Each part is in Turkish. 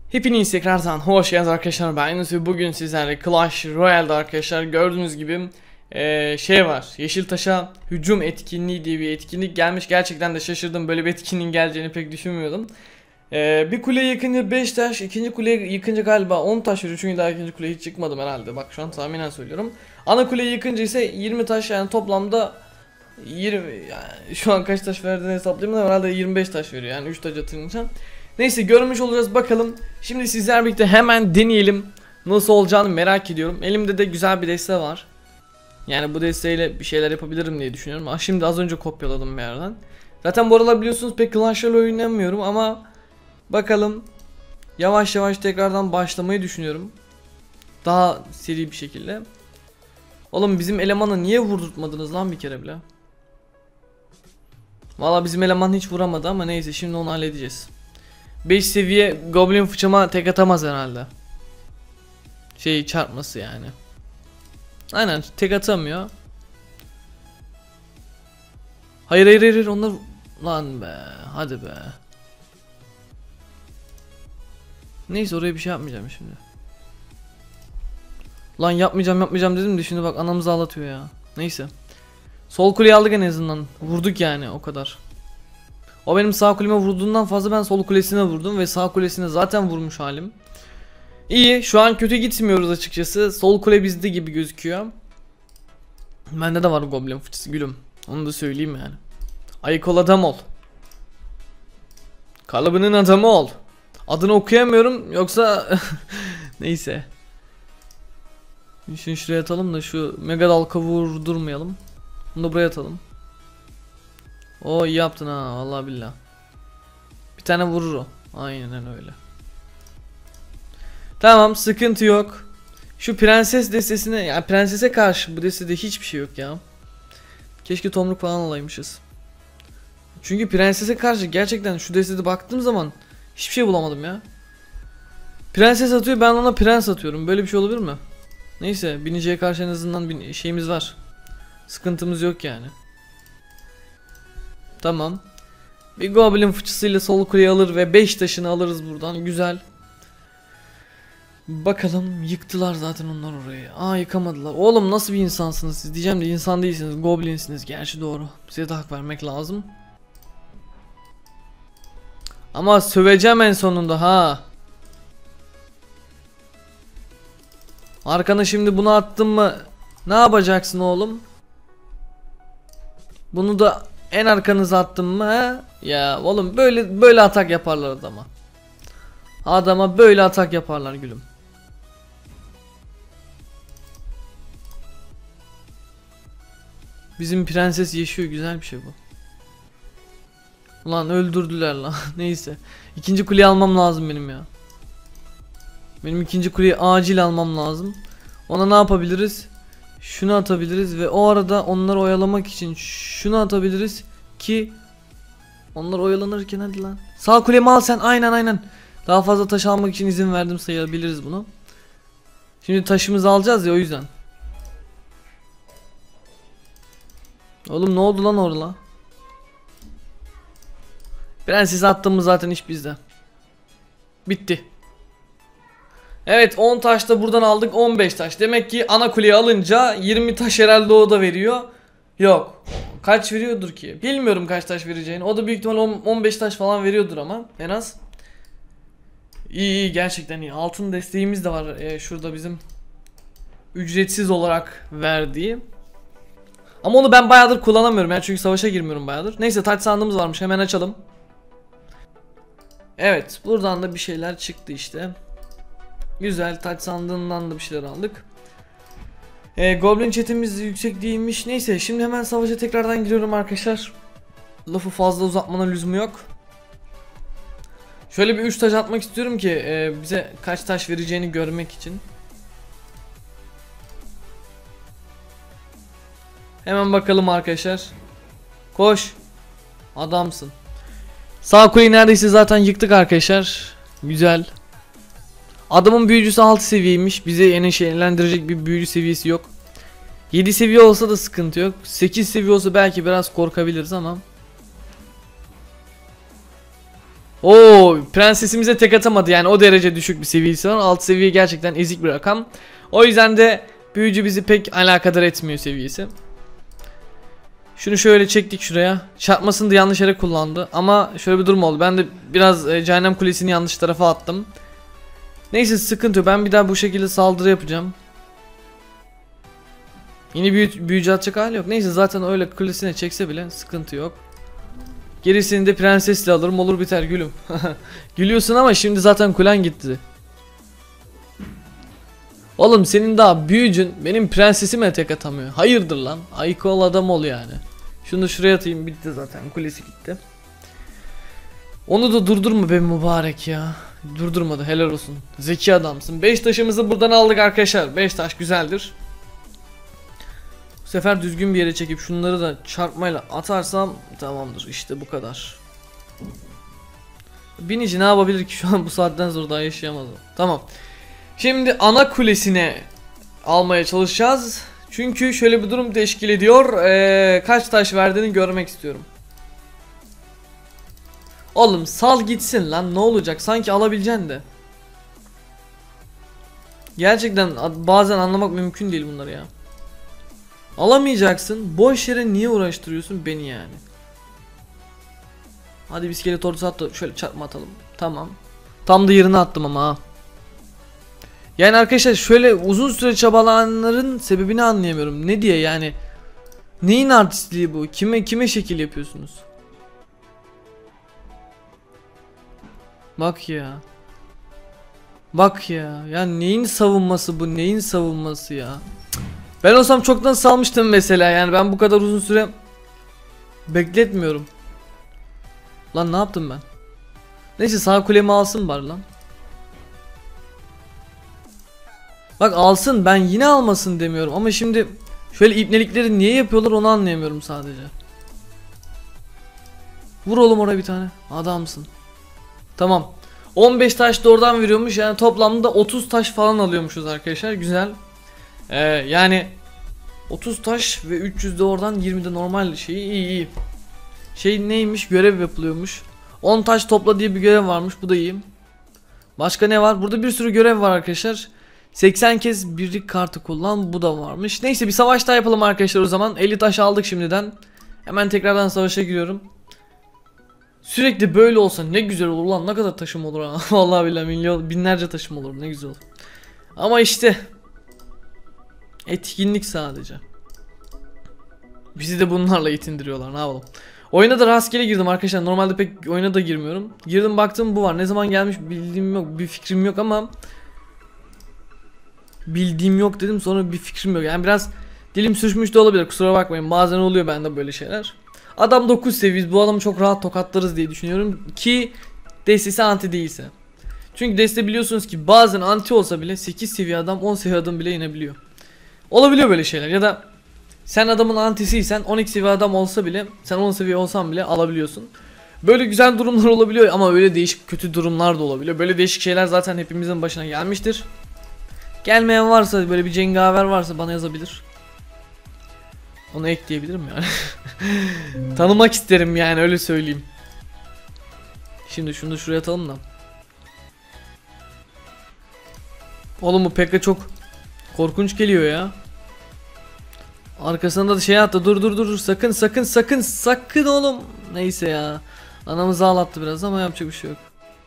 Hepiniz tekrardan hoş geldiniz arkadaşlar. Ben Yunus ve bugün sizlerle Clash Royale'da arkadaşlar gördüğünüz gibi şey var. Yeşiltaş'a hücum etkinliği diye bir etkinlik gelmiş. Gerçekten de şaşırdım. Böyle bir etkinliğin geleceğini pek düşünmüyordum. Bir kule yıkınca 5 taş, ikinci kule yıkınca galiba 10 taş veriyor. Çünkü daha ikinci kuleye hiç çıkmadım herhalde. Bak şu an tahminen söylüyorum. Ana kuleyi yıkınca ise 20 taş, yani toplamda 20, yani şu an kaç taş verdiğini hesaplayayım da herhalde 25 taş veriyor. Yani 3 taş atınca. Neyse, görmüş olacağız bakalım. Şimdi sizler birlikte hemen deneyelim. Nasıl olacağını merak ediyorum. Elimde de güzel bir deste var. Yani bu desteğiyle bir şeyler yapabilirim diye düşünüyorum. Şimdi az önce kopyaladım bir yerden. Zaten bu aralar biliyorsunuz pek Clash Royale oynamıyorum ama bakalım, yavaş yavaş tekrardan başlamayı düşünüyorum. Daha seri bir şekilde. Oğlum, bizim elemanı niye vurdurtmadınız lan bir kere bile? Valla bizim eleman hiç vuramadı ama neyse, şimdi onu halledeceğiz. 5 seviye goblin fıçama tek atamaz herhalde. Şey çarpması yani. Aynen, tek atamıyor. Hayır onlar lan be, hadi be. Neyse, oraya bir şey yapmayacağım şimdi. Lan yapmayacağım dedim de şimdi bak anamızı ağlatıyor ya. Neyse. Sol kuleyi aldık en azından. Vurduk yani, o kadar. O benim sağ kuleme vurduğundan fazla ben sol kulesine vurdum ve sağ kulesine zaten vurmuş halim. İyi, şu an kötü gitmiyoruz açıkçası. Sol kule bizde gibi gözüküyor. Bende de var goblin fıçısı gülüm. Onu da söyleyeyim yani. Ayık ol, adam ol. Kalıbının adamı ol. Adını okuyamıyorum yoksa neyse. Şunu şuraya atalım da şu mega dalka vurdurmayalım. Bunu da buraya atalım. O iyi yaptın ha, vallahi billah. Bir tane vurur o. Aynen öyle. Tamam, sıkıntı yok. Şu prenses destesine, yani prensese karşı bu destede hiçbir şey yok ya. Keşke tomruk falan alaymışız. Çünkü prensese karşı gerçekten şu destede baktığım zaman hiçbir şey bulamadım ya. Prenses atıyor, ben ona prens atıyorum. Böyle bir şey olabilir mi? Neyse, biniciye karşı en azından bir şeyimiz var. Sıkıntımız yok yani. Tamam. Bir goblin fıçısıyla sol kuleyi alır ve 5 taşını alırız buradan. Güzel. Bakalım, yıktılar zaten onlar orayı. Aa, yıkamadılar. Oğlum nasıl bir insansınız siz diyeceğim de insan değilsiniz, goblinsiniz. Gerçi doğru. Size de hak vermek lazım. Ama söveceğim en sonunda ha. Arkana şimdi bunu attım mı ne yapacaksın oğlum? Bunu da en arkanıza attım mı ha? Ya oğlum, böyle atak yaparlar adama. Adama böyle atak yaparlar gülüm. Bizim prenses yaşıyor, güzel bir şey bu. Ulan öldürdüler lan. Neyse. İkinci kuleyi almam lazım benim ya. Benim ikinci kuleyi acil almam lazım. Ona ne yapabiliriz? Şunu atabiliriz ve o arada onları oyalamak için şunu atabiliriz ki onlar oyalanırken hadi lan. Sağ kulemi al sen, aynen. Daha fazla taş almak için izin verdim sayabiliriz bunu. Şimdi taşımızı alacağız ya, o yüzden. Oğlum ne oldu lan orada? Prenses attığımız zaten iş bizde. Bitti. Evet, 10 taş da buradan aldık, 15 taş. Demek ki ana kuleyi alınca 20 taş herhalde o da veriyor. Yok. Kaç veriyordur ki? Bilmiyorum kaç taş vereceğini. O da büyük ihtimal 15 taş falan veriyordur ama en az. İyi, gerçekten iyi. Altın desteğimiz de var. Şurada bizim ücretsiz olarak verdiği. Ama onu ben bayağıdır kullanamıyorum yani, çünkü savaşa girmiyorum bayağıdır. Neyse, taç sandığımız varmış, hemen açalım. Evet, buradan da bir şeyler çıktı işte. Güzel, taç sandığından da bir şeyler aldık. Goblin chatimiz yüksek değilmiş. Neyse, şimdi hemen savaşa tekrardan giriyorum arkadaşlar. Lafı fazla uzatmanın lüzumu yok. Şöyle bir 3 taş atmak istiyorum ki bize kaç taş vereceğini görmek için. Hemen bakalım arkadaşlar. Koş. Adamsın. Sağ kuleyi neredeyse zaten yıktık arkadaşlar. Güzel. Adamın büyücüsü 6 seviyeymiş. Bizi endişelendirecek bir büyücü seviyesi yok. 7 seviye olsa da sıkıntı yok. 8 seviye olsa belki biraz korkabiliriz ama Oo, prensesimize tek atamadı yani, o derece düşük bir seviyesi var. Alt seviye gerçekten ezik bir rakam. O yüzden de büyücü bizi pek alakadar etmiyor seviyesi. Şunu şöyle çektik şuraya. Çarpmasını da yanlış yere kullandı. Ama şöyle bir durum oldu. Ben de biraz cehennem kulesini yanlış tarafa attım. Neyse, sıkıntı yok. Ben bir daha bu şekilde saldırı yapacağım. Yine büyücü atacak hali yok. Neyse, zaten öyle kulesine çekse bile sıkıntı yok. Gerisini de prensesle alırım, olur biter gülüm. Gülüyorsun ama şimdi zaten kulen gitti. Oğlum, senin daha büyücün benim prensesime tek atamıyor. Hayırdır lan? Ayık ol, adam ol yani. Şunu da şuraya atayım, bitti zaten, kulesi gitti. Onu da durdurma be mübarek ya. Durdurmadı, helal olsun. Zeki adamsın. 5 taşımızı buradan aldık arkadaşlar. 5 taş güzeldir. Bu sefer düzgün bir yere çekip şunları da çarpmayla atarsam tamamdır, işte bu kadar. Binici ne yapabilir ki şu an, bu saatten sonra daha yaşayamaz o. Tamam. Şimdi ana kulesine almaya çalışacağız. Çünkü şöyle bir durum teşkil ediyor. Kaç taş verdiğini görmek istiyorum. Oğlum sal gitsin lan, ne olacak, sanki alabileceksin de. Gerçekten bazen anlamak mümkün değil bunları ya. Alamayacaksın, boş yere niye uğraştırıyorsun beni yani. Hadi bir iskelet ordusu at da şöyle çarpma atalım. Tamam. Tam da yerine attım ama ha. Yani arkadaşlar, şöyle uzun süre çabalananların sebebini anlayamıyorum. Ne diye yani? Neyin artistliği bu? Kime şekil yapıyorsunuz? Bak ya. Bak ya. Ya neyin savunması bu? Neyin savunması ya? Ben olsam çoktan salmıştım mesela. Yani ben bu kadar uzun süre bekletmiyorum. Lan ne yaptım ben? Neyse, sağ kulemi alsın bari lan. Bak alsın, ben yine almasın demiyorum ama şimdi şöyle ibnelikleri niye yapıyorlar onu anlayamıyorum sadece. Vur oğlum oraya bir tane, adamsın. Tamam, 15 taş da oradan veriyormuş, yani toplamda 30 taş falan alıyormuşuz arkadaşlar, güzel. Yani 30 taş ve 300 de oradan, 20 de normal şeyi, iyi. Şey neymiş, görev yapılıyormuş. 10 taş topla diye bir görev varmış, bu da iyi. Başka ne var? Burada bir sürü görev var arkadaşlar. 80 kez birlik kartı kullan, bu da varmış. Neyse, bir savaş daha yapalım arkadaşlar o zaman. 50 taş aldık şimdiden. Hemen tekrardan savaşa giriyorum. Sürekli böyle olsa ne güzel olur lan, ne kadar taşım olur ha. Vallahi billahi milyon, binlerce taşım olur, ne güzel olur. Ama işte etkinlik sadece. Bizi de bunlarla yetindiriyorlar, ne yapalım. Oyuna da rastgele girdim arkadaşlar. Normalde pek oyuna da girmiyorum. Girdim, baktım bu var. Ne zaman gelmiş bildiğim yok, bir fikrim yok ama bildiğim yok dedim, sonra bir fikrim yok. Yani biraz dilim sürçmüş de olabilir, kusura bakmayın. Bazen oluyor bende böyle şeyler. Adam 9 seviye, bu adamı çok rahat tokatlarız diye düşünüyorum ki destesi anti değilse. Çünkü deste biliyorsunuz ki bazen anti olsa bile 8 seviye adam 10 seviye adam bile inebiliyor. Olabiliyor böyle şeyler, ya da sen adamın antisiysen 12 seviye adam olsa bile, sen 10 seviye olsan bile alabiliyorsun. Böyle güzel durumlar olabiliyor ama öyle değişik kötü durumlar da olabiliyor. Böyle değişik şeyler zaten hepimizin başına gelmiştir. Gelmeyen varsa, böyle bir cengaver varsa bana yazabilir. Onu ekleyebilirim yani. Tanımak isterim yani, öyle söyleyeyim. Şimdi şunu da şuraya atalım da. Oğlum bu Pekka çok korkunç geliyor ya. Arkasında da şey attı, dur sakın oğlum. Neyse ya. Anamızı ağlattı biraz ama yapacak bir şey yok.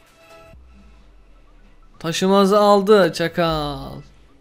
Taşımızı aldı çakal.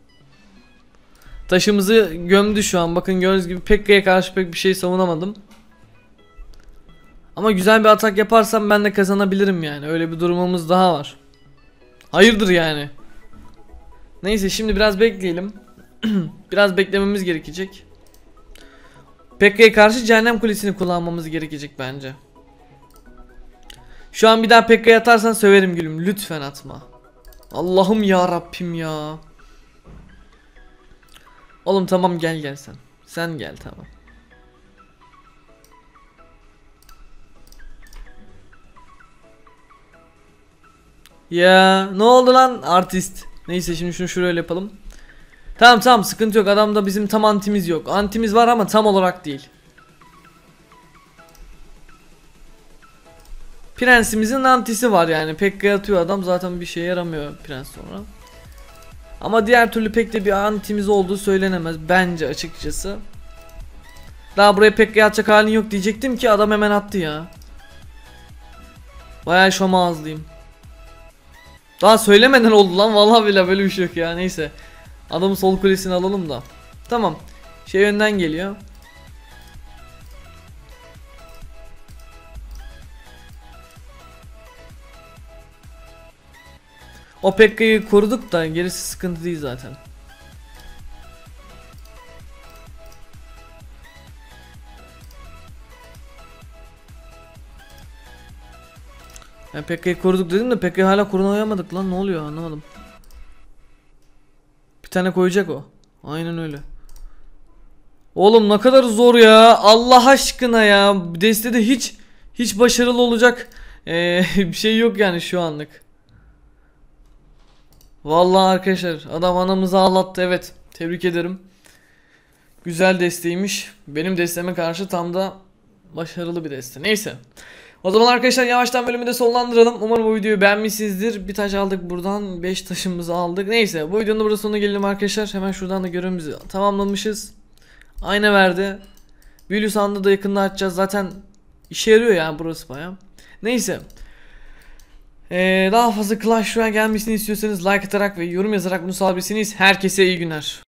Taşımızı gömdü şu an, bakın gördüğünüz gibi Pekka'ya karşı pek bir şey savunamadım. Ama güzel bir atak yaparsam ben de kazanabilirim yani, öyle bir durumumuz daha var. Hayırdır yani. Neyse, şimdi biraz bekleyelim. Biraz beklememiz gerekecek. Pekka'ya karşı cehennem kulesini kullanmamız gerekecek bence. Şu an bir daha Pekka'ya atarsan söverim gülüm, lütfen atma. Allah'ım ya Rabbim ya. Oğlum tamam, gel sen. Sen gel, tamam. Ya ne oldu lan artist? Neyse, şimdi şunu şuraya yapalım. Tamam sıkıntı yok, adamda bizim tam antimiz yok. Antimiz var ama tam olarak değil. Prensimizin antisi var yani. Pekka'ya atıyor adam, zaten bir şeye yaramıyor prens sonra. Ama diğer türlü pek de bir antimiz olduğu söylenemez bence açıkçası. Daha buraya Pekka'ya atacak halin yok diyecektim ki adam hemen attı ya. Bayağı şom ağızlıyım. Daha söylemeden oldu lan, vallahi bile böyle bir şey yok ya, neyse. Adamın sol kulesini alalım da. Tamam. Şey önden geliyor. O Pekka'yı koruduk da gerisi sıkıntı değil zaten. Yani Pekka'yı koruduk dedim de Pekka'yı hala koruyamadık lan, ne oluyor anlamadım. Bir tane koyacak o. Aynen öyle. Oğlum ne kadar zor ya, Allah aşkına ya. Destede hiç başarılı olacak bir şey yok yani şu anlık. Vallahi arkadaşlar adam anamızı ağlattı, evet. Tebrik ederim. Güzel desteymiş. Benim desteme karşı tam da başarılı bir deste. Neyse. O zaman arkadaşlar yavaştan bölümü de sonlandıralım. Umarım bu videoyu beğenmişsinizdir. Bir taş aldık buradan. 5 taşımızı aldık. Neyse bu videonun da burada sonuna gelelim arkadaşlar. Hemen şuradan da görevimizi tamamlamışız. Ayna verdi. Büyülü sandığı da yakında açacağız. Zaten işe yarıyor yani burası baya. Neyse. Daha fazla Clash Royale gelmesini istiyorsanız like atarak ve yorum yazarak bunu sağlayabilirsiniz. Herkese iyi günler.